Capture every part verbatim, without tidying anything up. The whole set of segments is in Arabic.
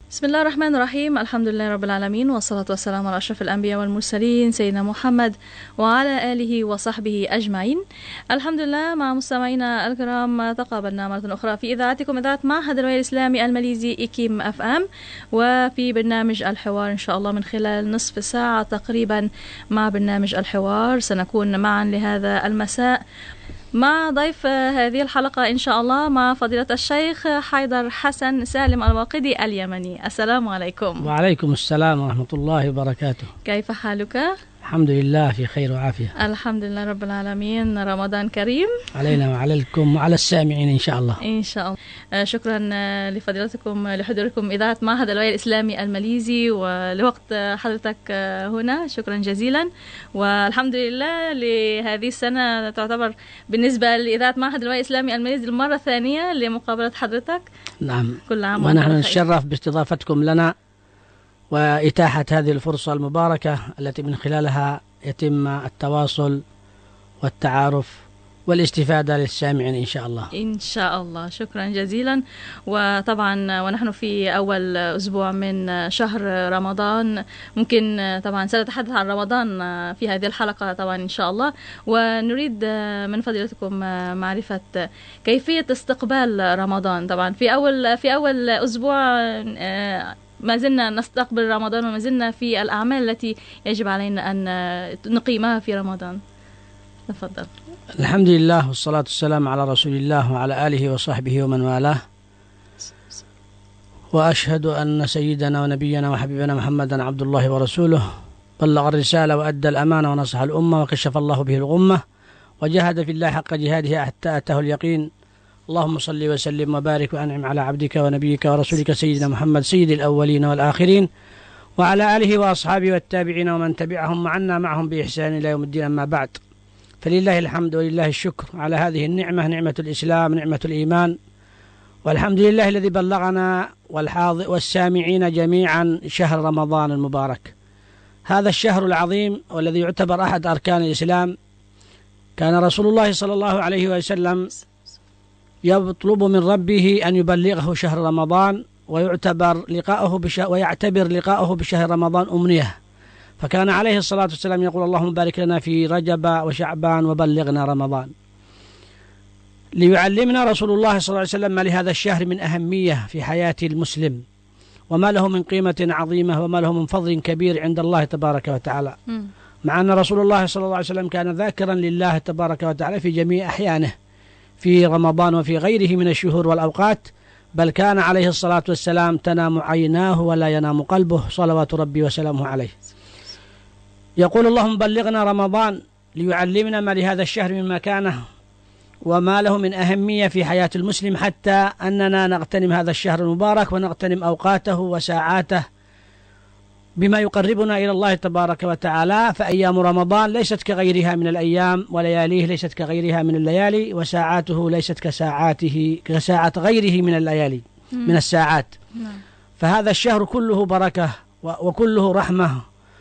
بسم الله الرحمن الرحيم. الحمد لله رب العالمين، والصلاة والسلام على أشرف الأنبياء والمرسلين سيدنا محمد وعلى آله وصحبه أجمعين. الحمد لله. مع مستمعينا الكرام، تقابلنا مرة أخرى في إذاعتكم إذاعة معهد الوعي الإسلامي الماليزي إيكيم أف أم، وفي برنامج الحوار إن شاء الله من خلال نصف ساعة تقريبا. مع برنامج الحوار سنكون معا لهذا المساء مع ضيف هذه الحلقة إن شاء الله، مع فضيلة الشيخ حيدر حسن سالم الواقدي اليمني. السلام عليكم. وعليكم السلام ورحمة الله وبركاته. كيف حالك؟ الحمد لله في خير وعافية. الحمد لله رب العالمين. رمضان كريم علينا وعليكم وعلى السامعين إن شاء الله. إن شاء الله. شكرا لفضيلتكم لحضوركم إذاعة معهد الوعي الإسلامي الماليزي ولوقت حضرتك هنا، شكرا جزيلا. والحمد لله لهذه السنة تعتبر بالنسبة لإذاعة معهد الوعي الإسلامي الماليزي المرة الثانية لمقابلة حضرتك. نعم، كل عام ونحن نتشرف باستضافتكم لنا وإتاحة هذه الفرصة المباركة التي من خلالها يتم التواصل والتعارف والاستفادة للسامعين إن شاء الله. إن شاء الله، شكرا جزيلا. وطبعا ونحن في أول أسبوع من شهر رمضان، ممكن طبعا سنتحدث عن رمضان في هذه الحلقة طبعا إن شاء الله، ونريد من فضيلتكم معرفة كيفية استقبال رمضان. طبعا في أول في أول أسبوع ما زلنا نستقبل رمضان، وما زلنا في الأعمال التي يجب علينا أن نقيمها في رمضان. تفضل. الحمد لله والصلاة والسلام على رسول الله وعلى آله وصحبه ومن والاه، وأشهد أن سيدنا ونبينا وحبيبنا محمدا عبد الله ورسوله، بلغ الرسالة وأدى الأمانة ونصح الأمة وكشف الله به الغمة، وجاهد في الله حق جهاده حتى أتاه اليقين. اللهم صل وسلم وبارك وأنعم على عبدك ونبيك ورسولك سيدنا محمد سيد الأولين والآخرين، وعلى آله وأصحابه والتابعين ومن تبعهم معنا معهم بإحسان إلى يوم الدين. أما بعد، فلله الحمد ولله الشكر على هذه النعمة، نعمة الإسلام، نعمة الإيمان، والحمد لله الذي بلغنا والحاضر والسامعين جميعا شهر رمضان المبارك، هذا الشهر العظيم والذي يعتبر أحد أركان الإسلام. كان رسول الله صلى الله عليه وسلم يطلب من ربه أن يبلغه شهر رمضان، ويعتبر لقاؤه بشهر ويعتبر لقاؤه بشهر رمضان أمنية، فكان عليه الصلاة والسلام يقول: اللهم بارك لنا في رجب وشعبان وبلغنا رمضان. ليعلمنا رسول الله صلى الله عليه وسلم ما لهذا الشهر من أهمية في حياة المسلم، وما له من قيمة عظيمة، وما له من فضل كبير عند الله تبارك وتعالى. مع أن رسول الله صلى الله عليه وسلم كان ذاكرا لله تبارك وتعالى في جميع أحيانه، في رمضان وفي غيره من الشهور والأوقات، بل كان عليه الصلاة والسلام تنام عيناه ولا ينام قلبه صلوات ربي وسلامه عليه. يقول: اللهم بلغنا رمضان، ليعلمنا ما لهذا الشهر من مكانه وما له من أهمية في حياة المسلم، حتى أننا نغتنم هذا الشهر المبارك ونغتنم أوقاته وساعاته بما يقربنا إلى الله تبارك وتعالى. فأيام رمضان ليست كغيرها من الأيام، ولياليه ليست كغيرها من الليالي، وساعاته ليست كساعاته كساعة غيره من الليالي من الساعات. فهذا الشهر كله بركة وكله رحمة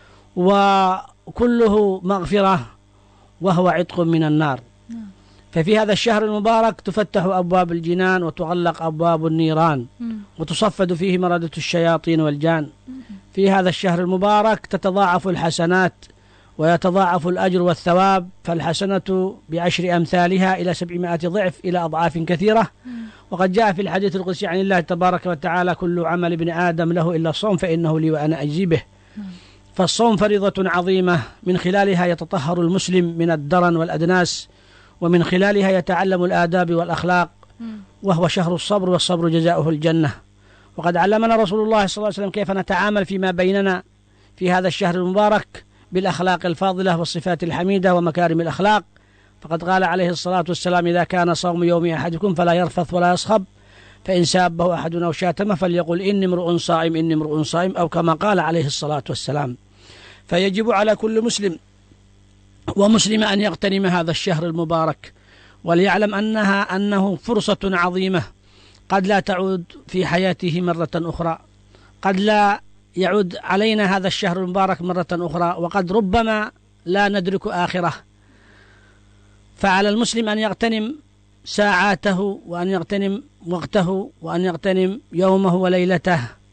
وكله مغفرة، وهو عتق من النار. ففي هذا الشهر المبارك تفتح أبواب الجنان وتغلق أبواب النيران، وتصفد فيه مردة الشياطين والجان. في هذا الشهر المبارك تتضاعف الحسنات ويتضاعف الأجر والثواب، فالحسنة بعشر أمثالها إلى سبعمائة ضعف إلى أضعاف كثيرة. وقد جاء في الحديث القدسي عن الله تبارك وتعالى: كل عمل ابن آدم له إلا الصوم فإنه لي وأنا أجزي به. فالصوم فريضة عظيمة، من خلالها يتطهر المسلم من الدرن والأدناس، ومن خلالها يتعلم الآداب والأخلاق، وهو شهر الصبر، والصبر جزاؤه الجنة. وقد علمنا رسول الله صلى الله عليه وسلم كيف نتعامل فيما بيننا في هذا الشهر المبارك بالأخلاق الفاضلة والصفات الحميدة ومكارم الأخلاق. فقد قال عليه الصلاة والسلام: إذا كان صوم يوم أحدكم فلا يرفث ولا يصخب، فإن سابه أحد أو شاتمه فليقل إني امرؤ صائم إني امرؤ صائم، أو كما قال عليه الصلاة والسلام. فيجب على كل مسلم ومسلم أن يغتنم هذا الشهر المبارك، وليعلم أنها أنه فرصة عظيمة قد لا تعود في حياته مرة أخرى، قد لا يعود علينا هذا الشهر المبارك مرة أخرى، وقد ربما لا ندرك آخره. فعلى المسلم أن يغتنم ساعاته، وأن يغتنم وقته، وأن يغتنم يومه وليلته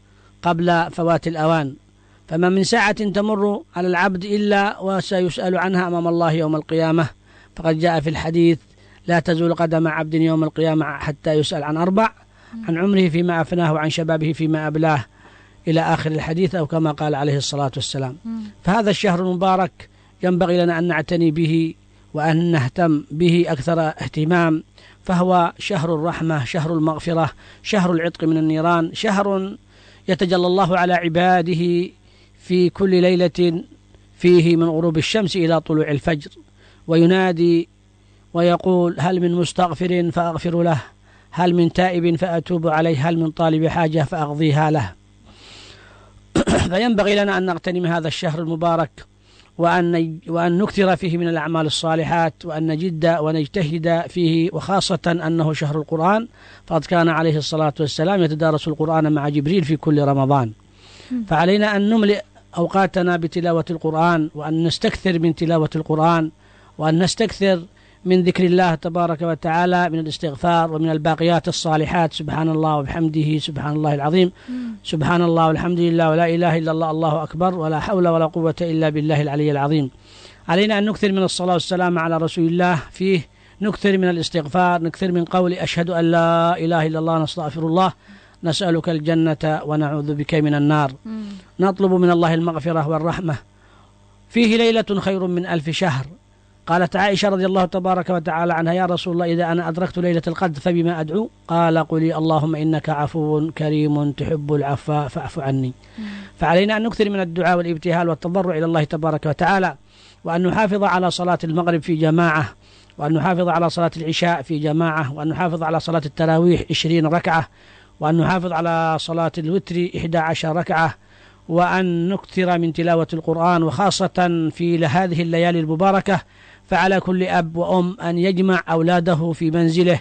قبل فوات الأوان. فما من ساعة تمر على العبد إلا وسيسأل عنها أمام الله يوم القيامة. فقد جاء في الحديث: لا تزول قدم عبد يوم القيامة حتى يسأل عن أربع: عن عمره فيما أفناه، وعن شبابه فيما أبلاه، إلى آخر الحديث، أو كما قال عليه الصلاة والسلام. فهذا الشهر المبارك ينبغي لنا أن نعتني به وأن نهتم به أكثر اهتمام، فهو شهر الرحمة، شهر المغفرة، شهر العتق من النيران، شهر يتجلى الله على عباده في كل ليلة فيه من غروب الشمس إلى طلوع الفجر، وينادي ويقول: هل من مستغفر فأغفر له، هل من تائب فأتوب عليه، هل من طالب حاجة فأقضيها له. فينبغي لنا أن نغتنم هذا الشهر المبارك، وأن وأن نكثر فيه من الأعمال الصالحات، وأن نجد ونجتهد فيه، وخاصة أنه شهر القرآن، فقد كان عليه الصلاة والسلام يتدارس القرآن مع جبريل في كل رمضان. فعلينا أن نملئ أوقاتنا بتلاوة القرآن، وأن نستكثر من تلاوة القرآن، وأن نستكثر من ذكر الله تبارك وتعالى، من الاستغفار، ومن الباقيات الصالحات: سبحان الله وبحمده، سبحان الله العظيم، سبحان الله والحمد لله ولا إله إلا الله، الله أكبر، ولا حول ولا قوة إلا بالله العلي العظيم. علينا أن نكثر من الصلاة والسلام على رسول الله فيه، نكثر من الاستغفار، نكثر من قول: أشهد أن لا إله إلا الله، نستغفر الله، نسألك الجنة ونعوذ بك من النار. نطلب من الله المغفرة والرحمة. فيه ليلة خير من ألف شهر. قالت عائشة رضي الله تبارك وتعالى عنها: يا رسول الله، إذا أنا أدركت ليلة القدر فبما أدعو؟ قال: قولي: اللهم إنك عفو كريم تحب العفو فاعف عني. فعلينا أن نكثر من الدعاء والابتهال والتضرع إلى الله تبارك وتعالى، وأن نحافظ على صلاة المغرب في جماعة، وأن نحافظ على صلاة العشاء في جماعة، وأن نحافظ على صلاة التراويح عشرين ركعة، وأن نحافظ على صلاة الوتر إحدى عشر ركعة، وأن نكثر من تلاوة القرآن، وخاصة في هذه الليالي المباركة. فعلى كل أب وأم أن يجمع أولاده في منزله،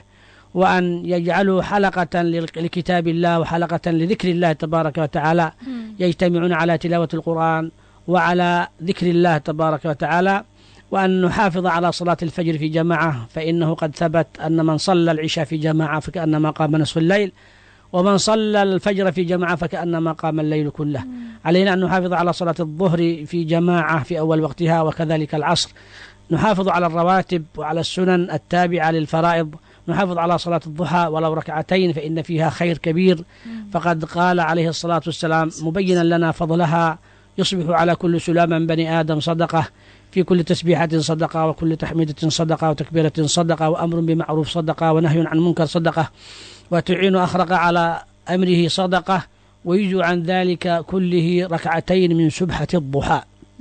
وأن يجعلوا حلقة لكتاب الله وحلقة لذكر الله تبارك وتعالى، يجتمعون على تلاوة القرآن وعلى ذكر الله تبارك وتعالى. وأن نحافظ على صلاة الفجر في جماعة، فإنه قد ثبت أن من صلى العشاء في جماعة فكأنما قام نصف الليل، ومن صلى الفجر في جماعة فكأنما قام الليل كله. علينا أن نحافظ على صلاة الظهر في جماعة في أول وقتها، وكذلك العصر. نحافظ على الرواتب وعلى السنن التابعة للفرائض. نحافظ على صلاة الضحى ولو ركعتين، فإن فيها خير كبير. فقد قال عليه الصلاة والسلام مبينا لنا فضلها: يصبح على كل سلام من بني آدم صدقة، في كل تسبيحة صدقة، وكل تحميدة صدقة، وتكبيرة صدقة، وأمر بمعروف صدقة، ونهي عن منكر صدقة، وتعين أخرق على أمره صدقة، ويجو عن ذلك كله ركعتين من سبحة الضحى.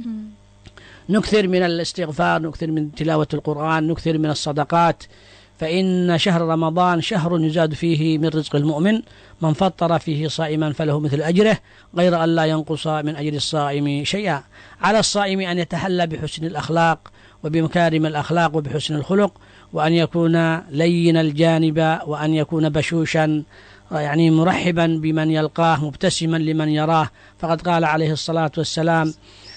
نكثر من الاستغفار، نكثر من تلاوة القرآن، نكثر من الصدقات، فإن شهر رمضان شهر يزاد فيه من رزق المؤمن. من فطر فيه صائما فله مثل أجره، غير أن لا ينقص من أجر الصائم شيئا. على الصائم أن يتحلى بحسن الأخلاق وبمكارم الأخلاق وبحسن الخلق، وأن يكون لين الجانب، وأن يكون بشوشا، يعني مرحبا بمن يلقاه، مبتسما لمن يراه. فقد قال عليه الصلاة والسلام: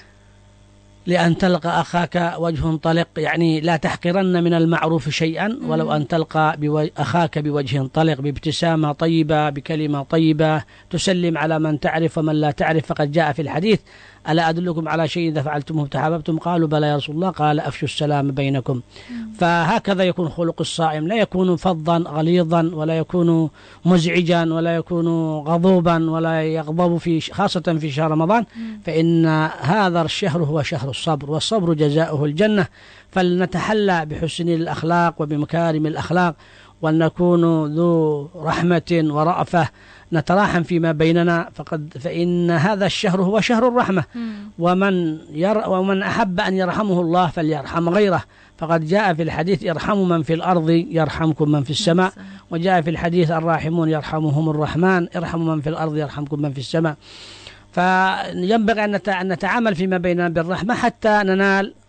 لأن تلقى أخاك وجه طلق، يعني لا تحقرن من المعروف شيئا، ولو أن تلقى أخاك بوجه طلق، بابتسامة طيبة، بكلمة طيبة، تسلم على من تعرف ومن لا تعرف. فقد جاء في الحديث: ألا أدلكم على شيء إذا فعلتموه تحاببتم؟ قالوا: بلى يا رسول الله. قال: أفشوا السلام بينكم. فهكذا يكون خلق الصائم، لا يكون فظا غليظا، ولا يكون مزعجا، ولا يكون غضوبا، ولا يغضب في خاصة في شهر رمضان. فإن هذا الشهر هو شهر الصبر، والصبر جزاؤه الجنة. فلنتحلى بحسن الأخلاق وبمكارم الأخلاق، وأن نكون ذو رحمة ورأفة، نتراحم فيما بيننا. فقد فإن هذا الشهر هو شهر الرحمة، ومن ير ومن أحب أن يرحمه الله فليرحم غيره. فقد جاء في الحديث: ارحموا من في الأرض يرحمكم من في السماء. وجاء في الحديث: الراحمون يرحمهم الرحمن، ارحموا من في الأرض يرحمكم من في السماء. فينبغي أن نتعامل فيما بيننا بالرحمة حتى ننال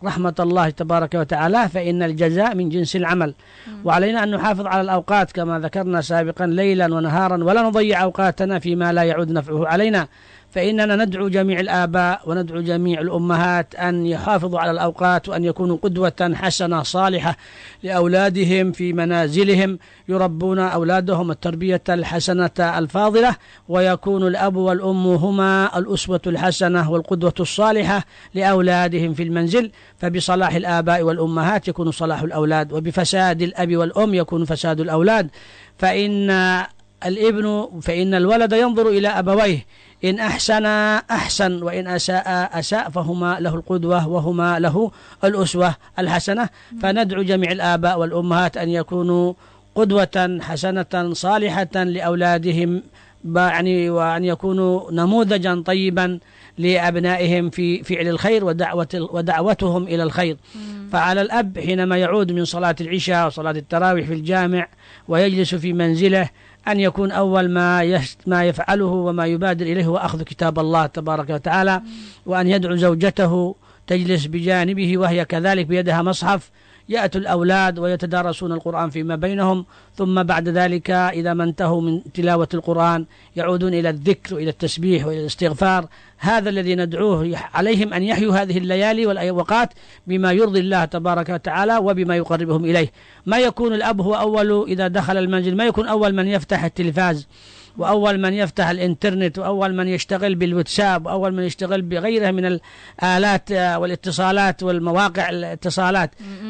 رحمة الله تبارك وتعالى، فإن الجزاء من جنس العمل. وعلينا أن نحافظ على الأوقات كما ذكرنا سابقا ليلا ونهارا، ولا نضيع أوقاتنا فيما لا يعود نفعه علينا. فإننا ندعو جميع الآباء وندعو جميع الأمهات أن يحافظوا على الأوقات، وأن يكونوا قدوة حسنة صالحة لأولادهم في منازلهم، يربون أولادهم التربية الحسنة الفاضلة، ويكون الأب والأم هما الأسوة الحسنة والقدوة الصالحة لأولادهم في المنزل. فبصلاح الآباء والأمهات يكون صلاح الأولاد، وبفساد الأب والأم يكون فساد الأولاد. فإن الابن فإن الولد ينظر إلى أبويه، إن أحسن أحسن، وإن أساء أساء، فهما له القدوة وهما له الأسوة الحسنة. فندعو جميع الآباء والأمهات أن يكونوا قدوة حسنة صالحة لأولادهم، يعني وأن يكونوا نموذجا طيبا لأبنائهم في فعل الخير ودعوة ودعوتهم إلى الخير. فعلى الأب حينما يعود من صلاة العشاء وصلاة التراويح في الجامع ويجلس في منزله أن يكون أول ما ما يفعله وما يبادر إليه هو أخذ كتاب الله تبارك وتعالى، وأن يدعو زوجته تجلس بجانبه وهي كذلك بيدها مصحف، يأتوا الأولاد ويتدارسون القرآن فيما بينهم، ثم بعد ذلك إذا ما انتهوا من تلاوة القرآن يعودون إلى الذكر وإلى التسبيح وإلى الاستغفار. هذا الذي ندعوه، عليهم أن يحيوا هذه الليالي والأوقات بما يرضي الله تبارك وتعالى وبما يقربهم إليه. ما يكون الأب هو أول إذا دخل المنزل، ما يكون أول من يفتح التلفاز، وأول من يفتح الإنترنت، وأول من يشتغل بالواتساب، وأول من يشتغل بغيرها من الآلات والاتصالات والمواقع الاتصالات.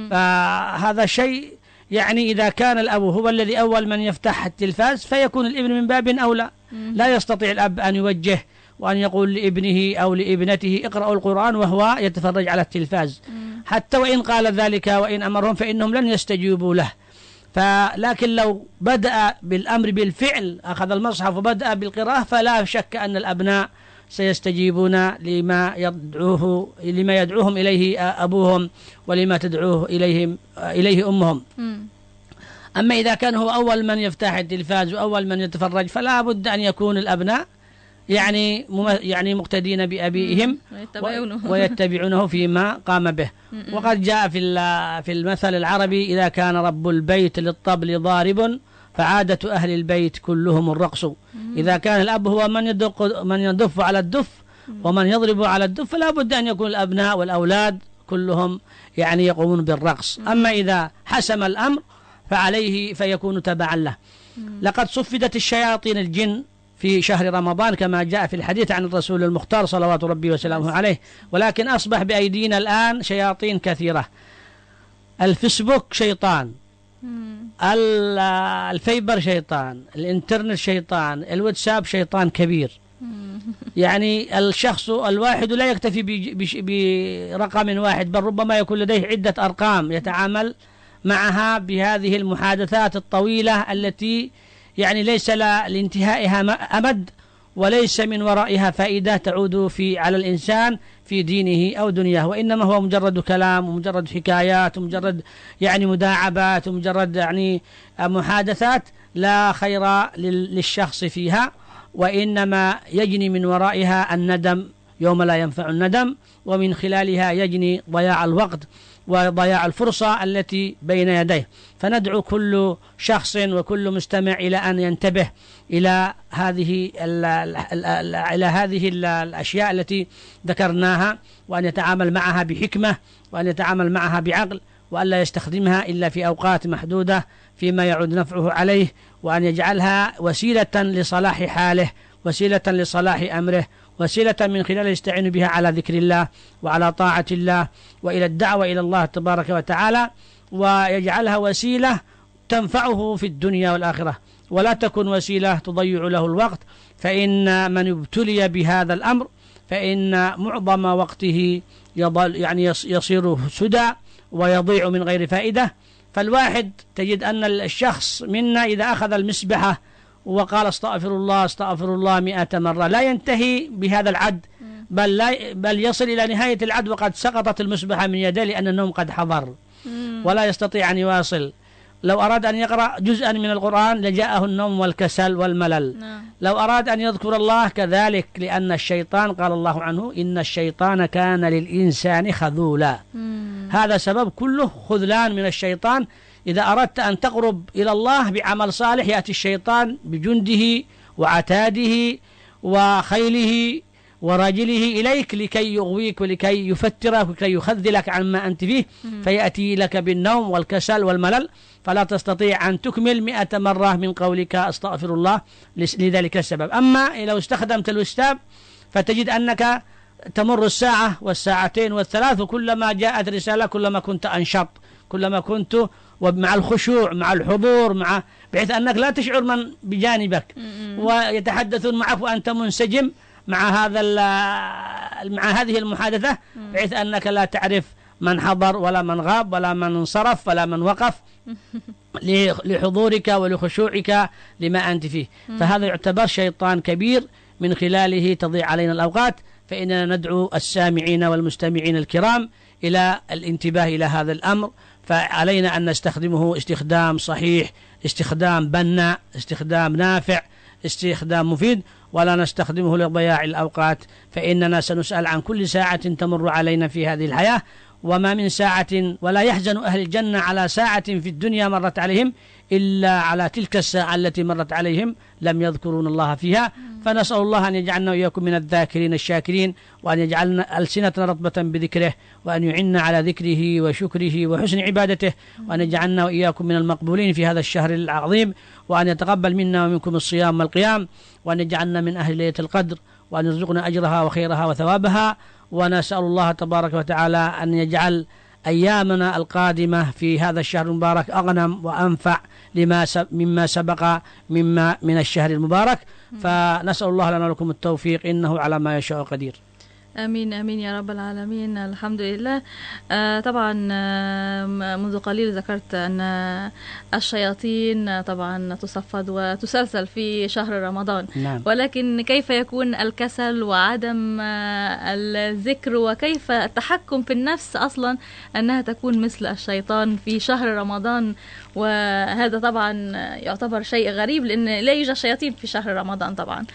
فهذا شيء يعني إذا كان الأب هو الذي أول من يفتح التلفاز فيكون الابن من باب أولى. لا يستطيع الأب أن يوجه وأن يقول لابنه أو لابنته اقرأوا القرآن وهو يتفرج على التلفاز، حتى وإن قال ذلك وإن أمرهم فإنهم لن يستجيبوا له. فلكن لو بدأ بالأمر بالفعل، أخذ المصحف وبدأ بالقراءة، فلا شك أن الأبناء سيستجيبون لما يدعوه لما يدعوهم إليه أبوهم ولما تدعوه إليهم إليه أمهم. أما إذا كان هو أول من يفتح التلفاز وأول من يتفرج، فلا بد أن يكون الأبناء يعني يعني مقتدين بأبيهم ويتبعونه فيما قام به. وقد جاء في في المثل العربي: إذا كان رب البيت للطبل ضارب فعادة أهل البيت كلهم الرقص. إذا كان الأب هو من يدق من يدف على الدف ومن يضرب على الدف، فلا بد أن يكون الأبناء والأولاد كلهم يعني يقومون بالرقص. أما إذا حسم الأمر فعليه فيكون تبعا له. لقد صفدت الشياطين الجن في شهر رمضان كما جاء في الحديث عن الرسول المختار صلوات ربي وسلامه عليه، ولكن أصبح بأيدينا الآن شياطين كثيرة. الفيسبوك شيطان، الفيبر شيطان، الانترنت شيطان، الواتساب شيطان كبير. يعني الشخص الواحد لا يكتفي برقم واحد، بل ربما يكون لديه عدة أرقام يتعامل معها بهذه المحادثات الطويلة التي يعني ليس لانتهائها أمد، وليس من ورائها فائدة تعود في على الإنسان في دينه أو دنياه، وإنما هو مجرد كلام ومجرد حكايات ومجرد يعني مداعبات ومجرد يعني محادثات لا خير للشخص فيها، وإنما يجني من ورائها الندم يوم لا ينفع الندم، ومن خلالها يجني ضياع الوقت وضياع الفرصة التي بين يديه. فندعو كل شخص وكل مستمع إلى أن ينتبه إلى هذه إلى هذه الأشياء التي ذكرناها، وأن يتعامل معها بحكمة، وأن يتعامل معها بعقل، وأن لا يستخدمها إلا في أوقات محدودة فيما يعود نفعه عليه، وأن يجعلها وسيلة لصلاح حاله، وسيلة لصلاح أمره، وسيلة من خلال يستعين بها على ذكر الله وعلى طاعة الله وإلى الدعوة إلى الله تبارك وتعالى، ويجعلها وسيلة تنفعه في الدنيا والآخرة، ولا تكون وسيلة تضيع له الوقت. فإن من ابتلي بهذا الأمر فإن معظم وقته يضل يعني يصير سدى ويضيع من غير فائدة. فالواحد تجد أن الشخص منا إذا أخذ المسبحة وقال استغفر الله استغفر الله مئة مرة لا ينتهي بهذا العد، بل, لا بل يصل إلى نهاية العد وقد سقطت المسبحة من يده لأن النوم قد حضر ولا يستطيع أن يواصل. لو أراد أن يقرأ جزءا من القرآن لجاءه النوم والكسل والملل. لو أراد أن يذكر الله كذلك، لأن الشيطان قال الله عنه إن الشيطان كان للإنسان خذولا. هذا سبب كله خذلان من الشيطان. إذا أردت أن تقرب إلى الله بعمل صالح يأتي الشيطان بجنده وعتاده وخيله ورجله إليك لكي يغويك ولكي يفترك ولكي يخذلك عما أنت فيه، فيأتي لك بالنوم والكسل والملل، فلا تستطيع أن تكمل مئة مرة من قولك أستغفر الله لذلك السبب. أما لو استخدمت الوساب فتجد أنك تمر الساعة والساعتين والثلاث، وكلما جاءت رسالة كلما كنت أنشط، كلما كنت ومع الخشوع مع الحضور مع بحيث أنك لا تشعر من بجانبك ويتحدثون معك وأنت منسجم مع هذا مع هذه المحادثة، بحيث أنك لا تعرف من حضر ولا من غاب ولا من انصرف ولا من وقف لحضورك ولخشوعك لما أنت فيه. فهذا يعتبر شيطان كبير من خلاله تضيع علينا الأوقات. فإننا ندعو السامعين والمستمعين الكرام إلى الانتباه إلى هذا الأمر، فعلينا أن نستخدمه استخدام صحيح، استخدام بناء، استخدام نافع، استخدام مفيد، ولا نستخدمه لضياع الأوقات، فإننا سنسأل عن كل ساعة تمر علينا في هذه الحياة، وما من ساعة ولا يحزن أهل الجنة على ساعة في الدنيا مرت عليهم إلا على تلك الساعة التي مرت عليهم لم يذكرون الله فيها. فنسأل الله أن يجعلنا وإياكم من الذاكرين الشاكرين، وأن يجعلنا ألسنتنا رطبة بذكره، وأن يعنا على ذكره وشكره وحسن عبادته، وأن يجعلنا وإياكم من المقبولين في هذا الشهر العظيم، وأن يتقبل منا ومنكم الصيام والقيام، وأن يجعلنا من أهل ليلة القدر، وأن يرزقنا أجرها وخيرها وثوابها. ونسأل الله تبارك وتعالى أن يجعل أيامنا القادمة في هذا الشهر المبارك أغنم وأنفع لما مما سبق مما من الشهر المبارك. فنسأل الله لنا ولكم التوفيق، إنه على ما يشاء قدير. آمين آمين يا رب العالمين. الحمد لله. آه طبعا آه منذ قليل ذكرت أن الشياطين طبعا تصفد وتسلسل في شهر رمضان. نعم. ولكن كيف يكون الكسل وعدم آه الذكر وكيف التحكم في النفس أصلا أنها تكون مثل الشيطان في شهر رمضان؟ وهذا طبعا يعتبر شيء غريب لأن لا يوجد شياطين في شهر رمضان طبعا.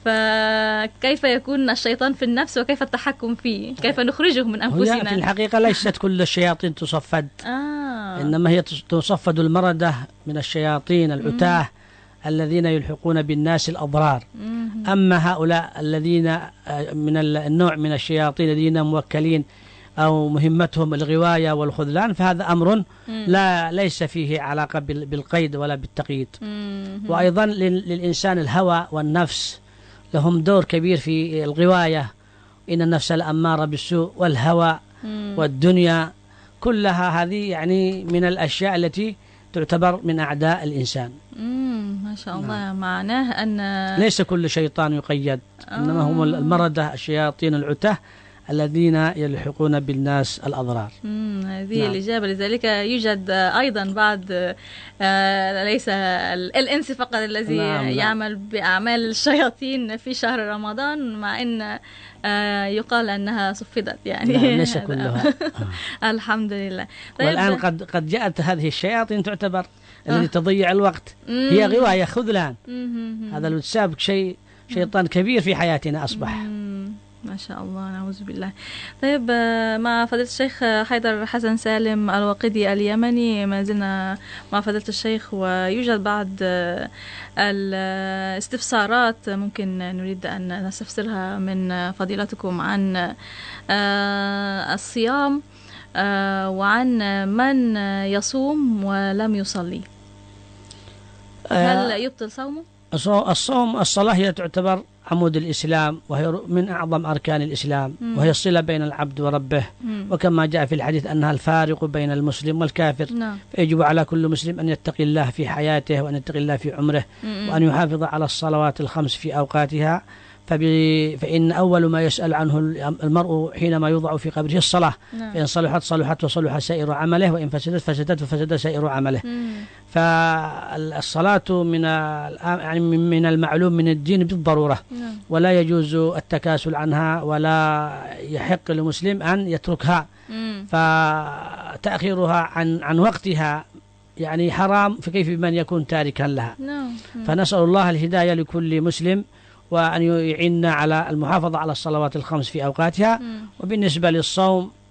فكيف يكون الشيطان في النفس وكيف التحكم فيه؟ كيف نخرجه من أنفسنا؟ في الحقيقة ليست كل الشياطين تصفد. آه. إنما هي تصفد المردة من الشياطين العتاه مم. الذين يلحقون بالناس الأضرار. مم. أما هؤلاء الذين من النوع من الشياطين الذين موكلين أو مهمتهم الغواية والخذلان، فهذا أمر مم. لا ليس فيه علاقة بالقيد ولا بالتقييد. مم. وأيضا للإنسان الهوى والنفس لهم دور كبير في الغواية. إن النفس الأمارة بالسوء والهوى مم. والدنيا كلها هذه يعني من الأشياء التي تعتبر من أعداء الإنسان. مم. ما شاء الله. نعم. معناه أن ليس كل شيطان يقيد. آه. إنما هم المردة الشياطين العتاه الذين يلحقون بالناس الأضرار. هذه نعم. الإجابة. لذلك يوجد أيضا بعض آه ليس الإنس فقط الذي نعم. يعمل بأعمال الشياطين في شهر رمضان، مع أن آه يقال أنها صفدت يعني. نعم. ليس كلها. الحمد لله. طيب والآن قد قد جاءت هذه الشياطين تعتبر آه. التي تضيع الوقت. مم. هي غواية خذلان. مم. هذا الوساب شيء شيطان كبير في حياتنا أصبح. مم. ما شاء الله. نعوذ بالله. طيب مع فضيلة الشيخ حيدر حسن سالم الواقدي اليمني، ما زلنا مع فضيلة الشيخ، ويوجد بعض الاستفسارات ممكن نريد أن نستفسرها من فضيلتكم عن الصيام وعن من يصوم ولم يصلي، هل يبطل صومه؟ الصوم الصلاة هي تعتبر عمود الإسلام، وهي من أعظم أركان الإسلام. مم. وهي الصلة بين العبد وربه. مم. وكما جاء في الحديث أنها الفارق بين المسلم والكافر. نعم. فيجب على كل مسلم أن يتقي الله في حياته، وأن يتقي الله في عمره. مم. وأن يحافظ على الصلوات الخمس في أوقاتها. فإن أول ما يسأل عنه المرء حينما يوضع في قبره الصلاة. نعم. فإن صلحت صلحت وصلح سائر عمله، وإن فسدت فسدت وفسد سائر عمله. مم. فالصلاة من يعني من المعلوم من الدين بالضرورة. نعم. ولا يجوز التكاسل عنها، ولا يحق لمسلم أن يتركها. مم. فتأخيرها عن عن وقتها يعني حرام، فكيف بمن يكون تاركا لها. نعم. فنسأل الله الهداية لكل مسلم، وأن يعيننا على المحافظة على الصلوات الخمس في أوقاتها. مم. وبالنسبة للصوم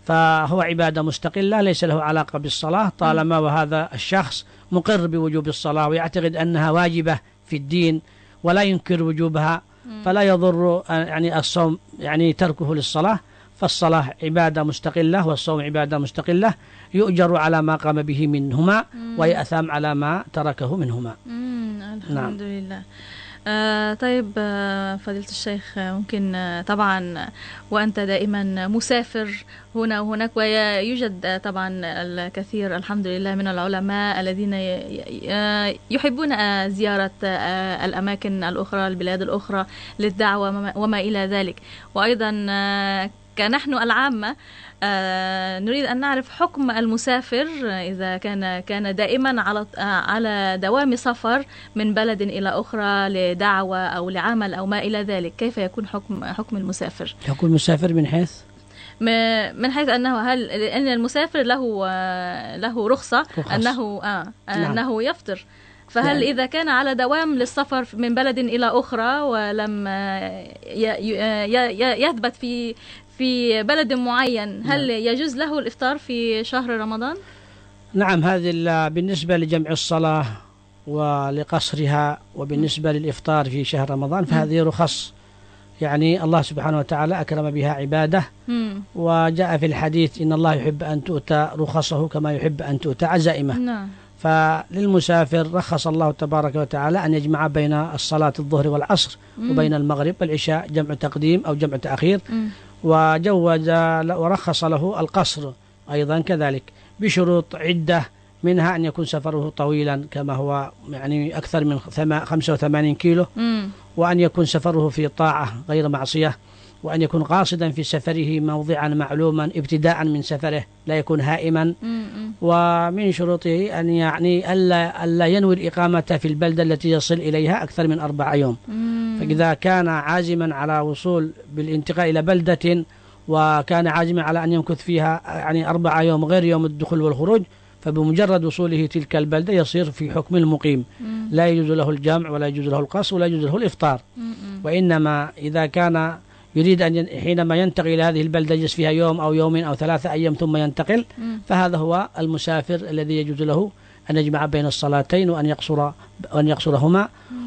فهو عبادة مستقلة ليس له علاقة بالصلاة طالما وهذا الشخص مقر بوجوب الصلاة ويعتقد أنها واجبة في الدين ولا ينكر وجوبها، فلا يضر يعني الصوم يعني تركه للصلاة. فالصلاة عبادة مستقلة والصوم عبادة مستقلة، يؤجر على ما قام به منهما ويأثم على ما تركه منهما. الحمد نعم. لله. آه طيب آه فضيلة الشيخ، ممكن آه طبعا وأنت دائما مسافر هنا وهناك، ويوجد آه طبعا الكثير الحمد لله من العلماء الذين يحبون آه زيارة آه الأماكن الأخرى، البلاد الأخرى للدعوة وما إلى ذلك، وأيضا آه كنحن العامة آه نريد أن نعرف حكم المسافر إذا كان كان دائما على على دوام سفر من بلد إلى أخرى لدعوة أو لعمل أو ما إلى ذلك، كيف يكون حكم حكم المسافر؟ يكون مسافر من حيث من حيث أنه هل أن المسافر له له رخصة رخص. أنه آه نعم. أنه يفطر، فهل يعني إذا كان على دوام للسفر من بلد إلى أخرى ولم يثبت في في بلد معين، هل يجوز له الإفطار في شهر رمضان؟ نعم، هذه بالنسبة لجمع الصلاة ولقصرها، وبالنسبة للإفطار في شهر رمضان فهذه رخص يعني الله سبحانه وتعالى أكرم بها عباده، وجاء في الحديث إن الله يحب أن تؤتى رخصه كما يحب أن تؤتى عزائمه. نعم. فللمسافر رخص الله تبارك وتعالى أن يجمع بين الصلاة الظهر والعصر وبين المغرب والعشاء جمع تقديم أو جمع تأخير، وجوز ورخص له القصر أيضا كذلك بشروط عدة، منها أن يكون سفره طويلا كما هو يعني أكثر من خمسة وثمانين كيلو، وأن يكون سفره في طاعة غير معصية، وأن يكون قاصدا في سفره موضعا معلوما ابتداء من سفره، لا يكون هائما. ومن شروطه أن يعني ألا, ألا ينوي الإقامة في البلدة التي يصل إليها أكثر من أربع يوم. فإذا كان عازما على وصول بالانتقال إلى بلدة وكان عازما على أن يمكث فيها يعني أربع يوم غير يوم الدخول والخروج، فبمجرد وصوله تلك البلدة يصير في حكم المقيم، لا يجوز له الجمع ولا يجوز له القصر ولا يجوز له الإفطار. وإنما إذا كان يريد أن حينما ينتقل إلى هذه البلدة يجلس فيها يوم أو يومين أو ثلاثة أيام ثم ينتقل، فهذا هو المسافر الذي يجوز له أن يجمع بين الصلاتين وأن يقصر وأن يقصرهما،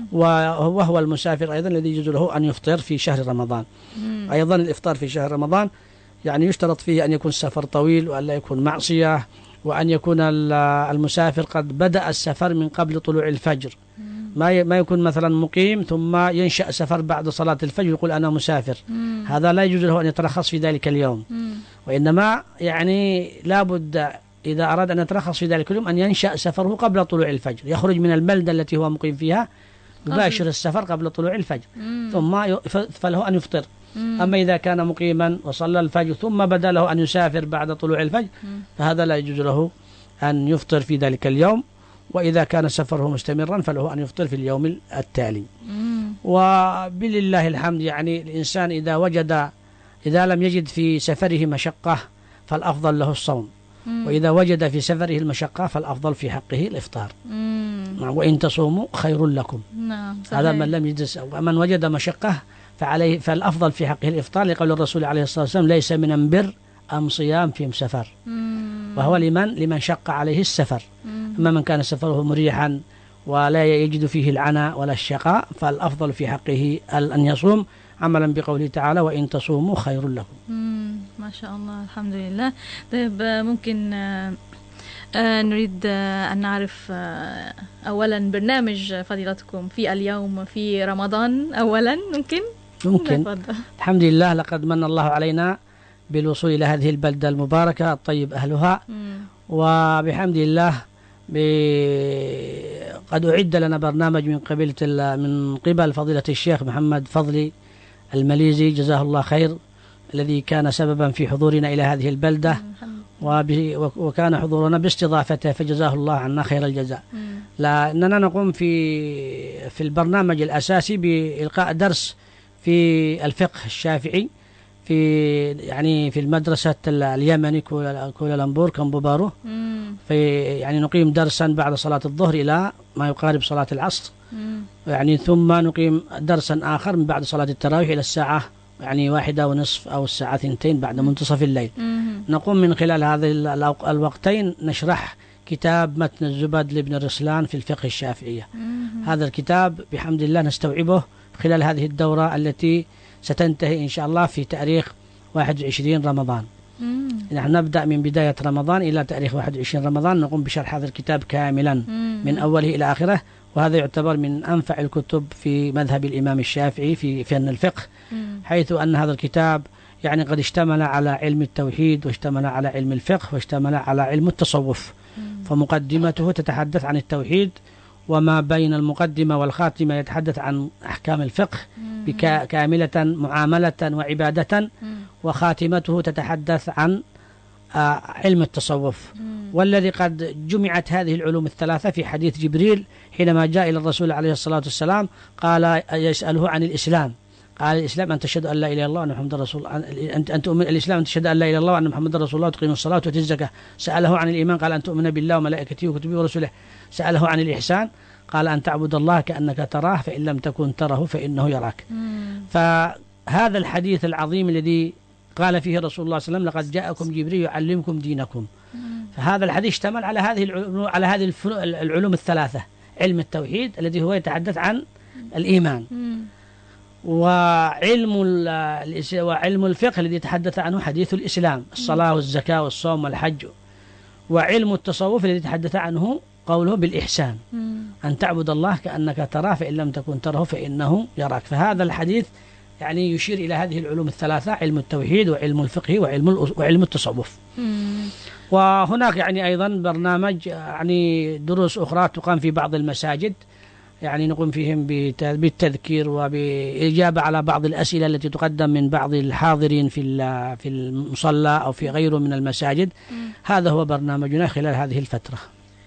وهو المسافر أيضا الذي يجوز له أن يفطر في شهر رمضان. أيضا الإفطار في شهر رمضان يعني يشترط فيه أن يكون السفر طويل وأن لا يكون معصية، وأن يكون المسافر قد بدأ السفر من قبل طلوع الفجر، ما ما يكون مثلا مقيم ثم ينشأ سفر بعد صلاة الفجر يقول أنا مسافر، مم. هذا لا يجوز له أن يترخص في ذلك اليوم. مم. وإنما يعني لابد إذا أراد أن يترخص في ذلك اليوم أن ينشأ سفره قبل طلوع الفجر، يخرج من البلدة التي هو مقيم فيها يباشر السفر قبل طلوع الفجر، مم. ثم فله أن يفطر. مم. أما إذا كان مقيما وصلى الفجر ثم بدا له أن يسافر بعد طلوع الفجر، مم. فهذا لا يجوز له أن يفطر في ذلك اليوم. وإذا كان سفره مستمرا فله أن يفطر في اليوم التالي. مم. وبالله الحمد يعني الإنسان إذا وجد إذا لم يجد في سفره مشقة فالأفضل له الصوم، مم. وإذا وجد في سفره المشقة فالأفضل في حقه الإفطار. مم. وإن تصوموا خير لكم. نعم، هذا من لم يجد. ومن وجد مشقة فعليه فالأفضل في حقه الإفطار، لقول الرسول عليه الصلاة والسلام ليس من البر أم صيام في سفر، وهو لمن لمن شق عليه السفر. مم. أما من كان سفره مريحا ولا يجد فيه العناء ولا الشقاء فالأفضل في حقه أن يصوم، عملا بقوله تعالى وإن تصوموا خير لكم. مم. ما شاء الله، الحمد لله. طيب ممكن آه آه نريد آه أن نعرف آه أولا برنامج فضيلتكم في اليوم في رمضان أولا. ممكن ممكن الحمد لله، لقد من الله علينا بالوصول إلى هذه البلدة المباركة الطيب أهلها. مم. وبحمد الله قد أعد لنا برنامج من قبل من قبل فضيلة الشيخ محمد فضلي المليزي جزاه الله خير، الذي كان سببا في حضورنا إلى هذه البلدة، وكان حضورنا باستضافته فجزاه الله عنا خير الجزاء. لأننا نقوم في في البرنامج الأساسي بإلقاء درس في الفقه الشافعي في يعني في المدرسة اليمني كوالالمبور كامبوبارو. في يعني نقيم درسا بعد صلاة الظهر إلى ما يقارب صلاة العصر، مم. يعني ثم نقيم درسا آخر من بعد صلاة التراويح إلى الساعة يعني واحدة ونصف أو الساعة ثنتين بعد منتصف الليل. مم. نقوم من خلال هذه الوقتين نشرح كتاب متن الزبد لابن رسلان في الفقه الشافعية. هذا الكتاب بحمد الله نستوعبه خلال هذه الدورة التي ستنتهي إن شاء الله في تاريخ واحد وعشرين رمضان. مم. نحن نبدأ من بداية رمضان إلى تاريخ واحد وعشرين رمضان نقوم بشرح هذا الكتاب كاملا مم. من أوله إلى آخره، وهذا يعتبر من أنفع الكتب في مذهب الإمام الشافعي في فن الفقه، مم. حيث أن هذا الكتاب يعني قد اشتمل على علم التوحيد واشتمل على علم الفقه واشتمل على علم التصوف. مم. فمقدمته تتحدث عن التوحيد، وما بين المقدمة والخاتمة يتحدث عن أحكام الفقه كاملة معاملة وعبادة، وخاتمته تتحدث عن علم التصوف. والذي قد جمعت هذه العلوم الثلاثة في حديث جبريل حينما جاء إلى الرسول عليه الصلاة والسلام قال يسأله عن الإسلام، قال الإسلام أن تشهد أن لا إله إلا الله وأن محمد رسول أنت أن تؤمن الإسلام أن تشهد أن لا إله إلا الله وأن محمد رسول الله وتقيم الصلاة وتؤتي الزكاة. سأله عن الإيمان قال أن تؤمن بالله وملائكته وكتبه ورسله. سأله عن الإحسان قال أن تعبد الله كأنك تراه فإن لم تكن تراه فإنه يراك. مم. فهذا الحديث العظيم الذي قال فيه رسول الله صلى الله عليه وسلم لقد جاءكم جبريل يعلمكم دينكم. مم. فهذا الحديث اشتمل على هذه العلوم على هذه العلوم الثلاثة: علم التوحيد الذي هو يتحدث عن الإيمان، مم. وعلم وعلم الفقه الذي يتحدث عنه حديث الإسلام الصلاة والزكاة والصوم والحج، وعلم التصوف الذي يتحدث عنه قوله بالإحسان، مم. أن تعبد الله كأنك تراه فإن لم تكن تراه فإنه يراك. فهذا الحديث يعني يشير إلى هذه العلوم الثلاثة: علم التوحيد وعلم الفقه وعلم وعلم التصوف. مم. وهناك يعني أيضا برنامج يعني دروس أخرى تقام في بعض المساجد، يعني نقوم فيهم بالتذكير وبإجابة على بعض الأسئلة التي تقدم من بعض الحاضرين في في المصلى أو في غيره من المساجد. مم. هذا هو برنامجنا خلال هذه الفترة.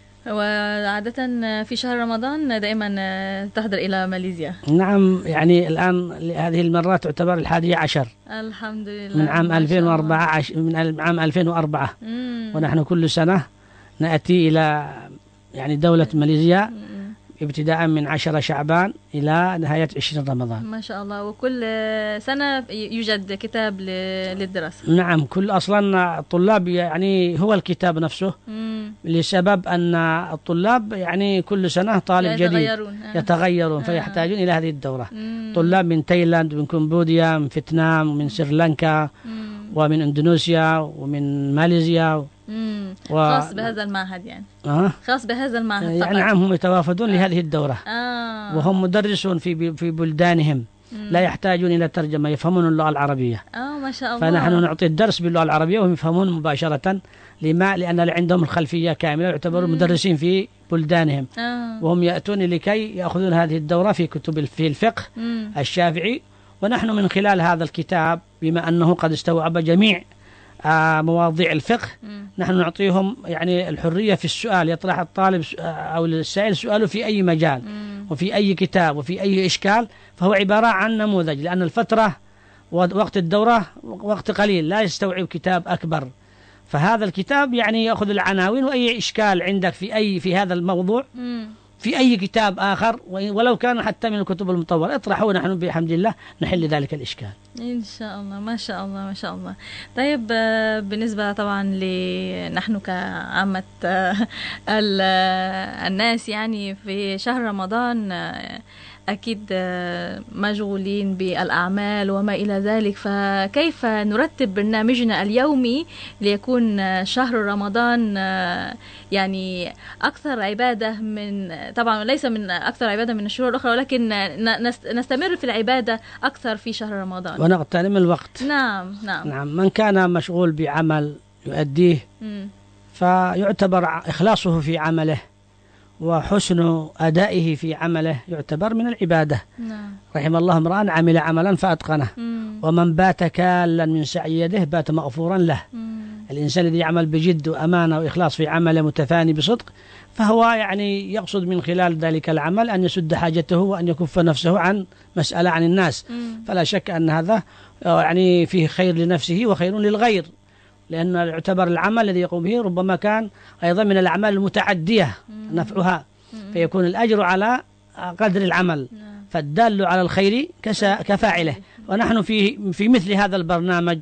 وعادة في شهر رمضان دائما تحضر إلى ماليزيا. نعم، يعني الآن هذه المرة تعتبر الحادية عشر الحمد لله من عام ألفين وأربعة من عام ألفين وأربعة. مم. ونحن كل سنة نأتي إلى يعني دولة ماليزيا مم. ابتداء من عشرة شعبان إلى نهاية عشرين رمضان. ما شاء الله. وكل سنة يوجد كتاب للدراسة. نعم، كل أصلا الطلاب يعني هو الكتاب نفسه. مم. لسبب أن الطلاب يعني كل سنة طالب جديد يتغيرون, يتغيرون. آه. فيحتاجون إلى هذه الدورة. مم. طلاب من تايلاند ومن كمبوديا ومن فيتنام ومن سريلانكا ومن إندونيسيا ومن ماليزيا. امم و... خاص بهذا المعهد يعني. آه. خاص بهذا المعهد يعني نعم، هم يتوافدون آه. لهذه الدورة. آه. وهم مدرسون في في بلدانهم. مم. لا يحتاجون إلى ترجمة، يفهمون اللغة العربية. آه ما شاء الله. فنحن نعطي الدرس باللغة العربية وهم يفهمون مباشرة. لما؟ لأن عندهم الخلفية كاملة، يعتبرون مدرسين في بلدانهم. آه. وهم يأتون لكي يأخذون هذه الدورة في كتب في الفقه مم. الشافعي. ونحن من خلال هذا الكتاب بما أنه قد استوعب جميع آه مواضيع الفقه، مم. نحن نعطيهم يعني الحرية في السؤال. يطرح الطالب أو السائل سؤاله في أي مجال، مم. وفي أي كتاب وفي أي إشكال، فهو عبارة عن نموذج، لأن الفترة ووقت الدورة وقت قليل لا يستوعب كتاب أكبر. فهذا الكتاب يعني يأخذ العناوين، وأي إشكال عندك في أي في هذا الموضوع مم. في أي كتاب آخر ولو كان حتى من الكتب المطولة اطرحوا، نحن بحمد الله نحل ذلك الإشكال إن شاء الله. ما شاء الله ما شاء الله. طيب بالنسبة طبعا لنحن كعامة الناس يعني في شهر رمضان أكيد مشغولين بالأعمال وما إلى ذلك، فكيف نرتب برنامجنا اليومي ليكون شهر رمضان يعني أكثر عبادة من، طبعا ليس من أكثر عبادة من الشهور الأخرى، ولكن نستمر في العبادة أكثر في شهر رمضان ونغتنم الوقت. نعم نعم نعم. من كان مشغول بعمل يؤديه م. فيعتبر إخلاصه في عمله وحسن أدائه في عمله يعتبر من العبادة. نعم. رحم الله امرأ عمل عملا فأتقنه، مم. ومن بات كالا من سعي يده بات مغفورا له. مم. الإنسان الذي يعمل بجد وأمانة وإخلاص في عمله متفاني بصدق، فهو يعني يقصد من خلال ذلك العمل أن يسد حاجته وأن يكف نفسه عن مسألة عن الناس. مم. فلا شك أن هذا يعني فيه خير لنفسه وخير للغير، لأن يعتبر العمل الذي يقوم به ربما كان أيضا من الأعمال المتعدية مم. نفعها، مم. فيكون الأجر على قدر العمل، مم. فالدال على الخير كفاعله. ونحن في في مثل هذا البرنامج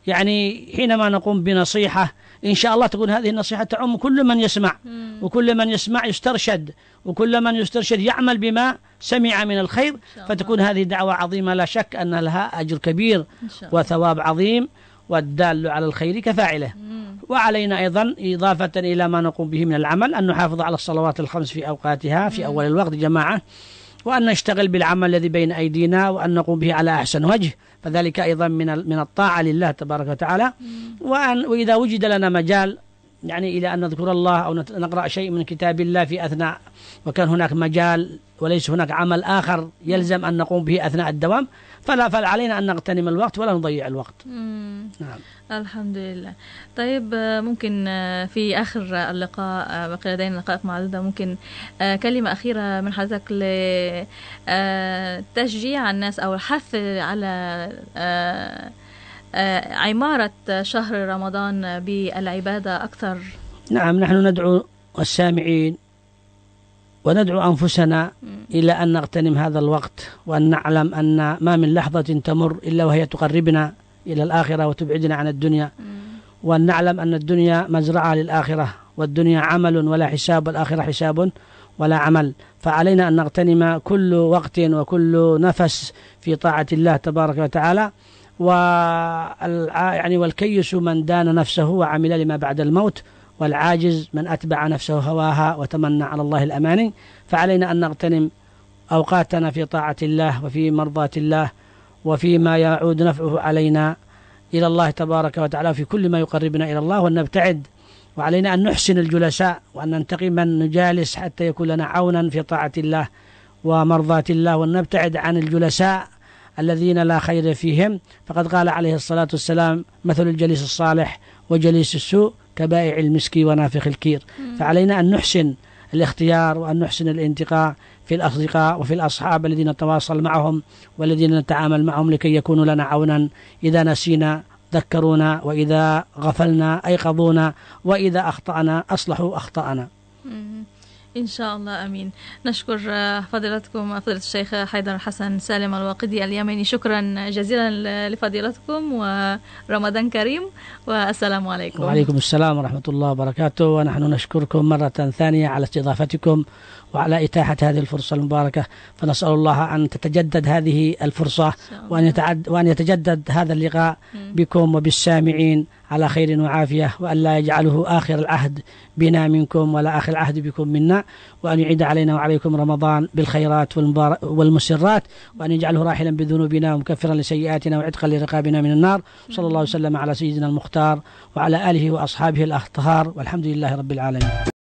يعني حينما نقوم بنصيحة إن شاء الله تكون هذه النصيحة تعم كل من يسمع، وكل من يسمع يسترشد، وكل من يسترشد يعمل بما سمع من الخير، فتكون هذه دعوة عظيمة لا شك أن لها أجر كبير وثواب عظيم، والدال على الخير كفاعله. وعلينا أيضا إضافة إلى ما نقوم به من العمل أن نحافظ على الصلوات الخمس في أوقاتها في أول الوقت جماعة، وأن نشتغل بالعمل الذي بين أيدينا وأن نقوم به على أحسن وجه، فذلك أيضا من من الطاعة لله تبارك وتعالى. وأن وإذا وجد لنا مجال يعني إلى أن نذكر الله أو نقرأ شيء من كتاب الله في أثناء، وكان هناك مجال وليس هناك عمل آخر يلزم أن نقوم به أثناء الدوام، فلا فعلينا أن نغتنم الوقت ولا نضيع الوقت. نعم. الحمد لله. طيب ممكن في آخر اللقاء، بقي لدينا دقائق معدودة، ممكن كلمة أخيرة من حضرتك لتشجيع الناس أو الحث على عمارة شهر رمضان بالعبادة أكثر؟ نعم، نحن ندعو السامعين وندعو أنفسنا إلى أن نغتنم هذا الوقت، وأن نعلم أن ما من لحظة تمر إلا وهي تقربنا إلى الآخرة وتبعدنا عن الدنيا، وأن نعلم أن الدنيا مزرعة للآخرة، والدنيا عمل ولا حساب، والآخرة حساب ولا عمل. فعلينا أن نغتنم كل وقت وكل نفس في طاعة الله تبارك وتعالى. يعني والكيس من دان نفسه وعمل لما بعد الموت، والعاجز من أتبع نفسه هواها وتمنى على الله الأماني. فعلينا أن نغتنم أوقاتنا في طاعة الله وفي مرضاة الله وفيما يعود نفعه علينا إلى الله تبارك وتعالى في كل ما يقربنا إلى الله، وأن نبتعد. وعلينا أن نحسن الجلساء وأن ننتقي من نجالس حتى يكون لنا عونا في طاعة الله ومرضاة الله، وأن نبتعد عن الجلساء الذين لا خير فيهم. فقد قال عليه الصلاة والسلام: مثل الجليس الصالح وجليس السوء كبائع المسك ونافخ الكير. فعلينا أن نحسن الاختيار وأن نحسن الانتقاء في الأصدقاء وفي الأصحاب الذين نتواصل معهم والذين نتعامل معهم، لكي يكونوا لنا عونا. إذا نسينا ذكرونا، وإذا غفلنا أيقظونا، وإذا أخطأنا أصلحوا أخطأنا. إن شاء الله. أمين. نشكر فضيلتكم فضيلة الشيخ حيدر حسن سالم الواقدي اليمني، شكرا جزيلا لفضيلتكم، ورمضان كريم، والسلام عليكم. وعليكم السلام ورحمة الله وبركاته. ونحن نشكركم مرة ثانية على استضافتكم وعلى إتاحة هذه الفرصة المباركة، فنسأل الله أن تتجدد هذه الفرصة وأن يتعد وأن يتجدد هذا اللقاء بكم وبالسامعين على خير وعافية، وأن لا يجعله آخر العهد بنا منكم ولا آخر العهد بكم منا، وأن يعيد علينا وعليكم رمضان بالخيرات والمسرات، وأن يجعله راحلا بذنوبنا ومكفرا لسيئاتنا وعتقا لرقابنا من النار. صلى الله وسلم على سيدنا المختار وعلى آله وأصحابه الأطهار، والحمد لله رب العالمين.